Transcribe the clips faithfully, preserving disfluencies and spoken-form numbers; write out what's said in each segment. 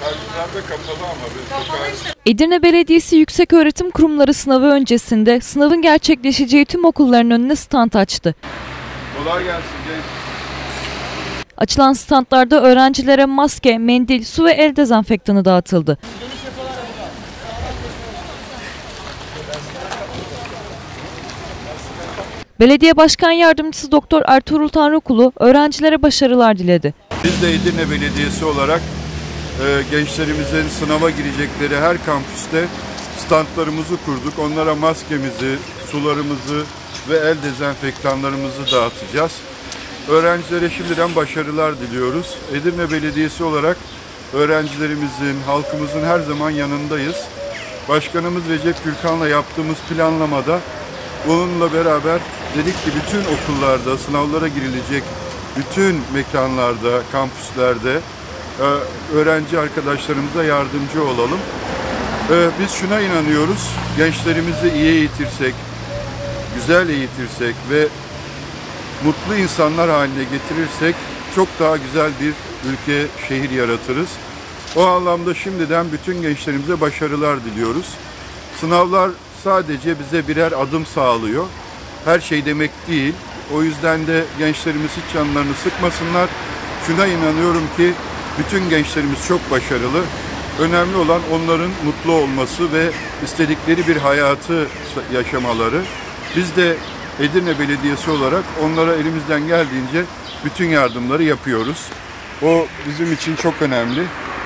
Tercihler kapalı ama. Sokağa... Edirne Belediyesi Yükseköğretim Kurumları sınavı öncesinde sınavın gerçekleşeceği tüm okulların önüne stand açtı. Kolay gelsin genç. Açılan standlarda öğrencilere maske, mendil, su ve el dezenfektanı dağıtıldı. Belediye Başkan Yardımcısı Doktor Ertuğrul Tanrıkulu öğrencilere başarılar diledi. Biz de Edirne Belediyesi olarak e, gençlerimizin sınava girecekleri her kampüste standlarımızı kurduk. Onlara maskemizi, sularımızı ve el dezenfektanlarımızı dağıtacağız. Öğrencilere şimdiden başarılar diliyoruz. Edirne Belediyesi olarak öğrencilerimizin, halkımızın her zaman yanındayız. Başkanımız Recep Gürkan'la yaptığımız planlamada bununla beraber dedik ki bütün okullarda sınavlara girilecek bütün mekanlarda, kampüslerde öğrenci arkadaşlarımıza yardımcı olalım. Biz şuna inanıyoruz, gençlerimizi iyi eğitirsek, güzel eğitirsek ve mutlu insanlar haline getirirsek çok daha güzel bir ülke, şehir yaratırız. O anlamda şimdiden bütün gençlerimize başarılar diliyoruz. Sınavlar sadece bize birer adım sağlıyor. Her şey demek değil. O yüzden de gençlerimiz hiç canlarını sıkmasınlar. Şuna inanıyorum ki bütün gençlerimiz çok başarılı. Önemli olan onların mutlu olması ve istedikleri bir hayatı yaşamaları. Biz de Edirne Belediyesi olarak onlara elimizden geldiğince bütün yardımları yapıyoruz. O bizim için çok önemli.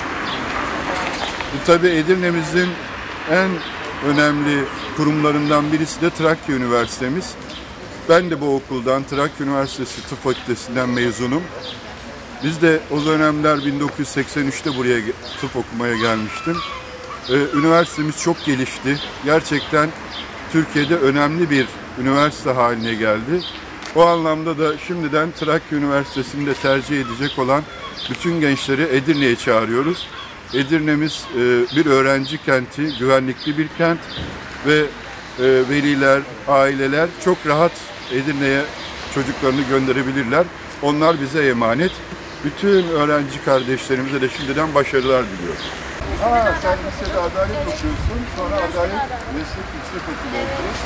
Tabii Edirne'mizin en önemli kurumlarından birisi de Trakya Üniversitemiz. Ben de bu okuldan, Trakya Üniversitesi Tıp Fakültesinden mezunum. Biz de o dönemler bin dokuz yüz seksen üçte buraya tıp okumaya gelmiştim. Ee, üniversitemiz çok gelişti. Gerçekten Türkiye'de önemli bir üniversite haline geldi. O anlamda da şimdiden Trakya Üniversitesi'nde tercih edecek olan bütün gençleri Edirne'ye çağırıyoruz. Edirne'miz e, bir öğrenci kenti, güvenlikli bir kent ve e, veliler, aileler çok rahat Edirne'ye çocuklarını gönderebilirler. Onlar bize emanet. Bütün öğrenci kardeşlerimize de şimdiden başarılar diliyorum. Ha, sen lisede adalet okuyorsun, sonra adalet meslek yüksek okulu okuyorsun.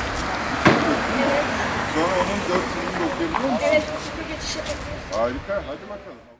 Sonra onun dört sınıfını okuyabiliyor musun? Evet, geçiş yapabiliyoruz. Harika, hadi bakalım.